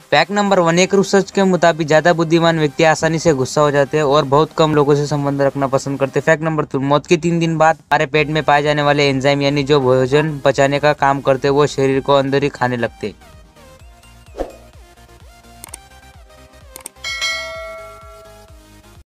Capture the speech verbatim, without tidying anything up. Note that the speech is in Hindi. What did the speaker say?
फैक्ट नंबर वन, एक रिसर्च के मुताबिक ज्यादा बुद्धिमान व्यक्ति आसानी से गुस्सा हो जाते हैं और बहुत कम लोगों से संबंध रखना पसंद करते हैं। फैक्ट नंबर टू, मौत के तीन दिन बाद हमारे पेट में पाए जाने वाले एंजाइम यानी जो भोजन पचाने का काम करते हैं वो शरीर को अंदर ही खाने लगते हैं।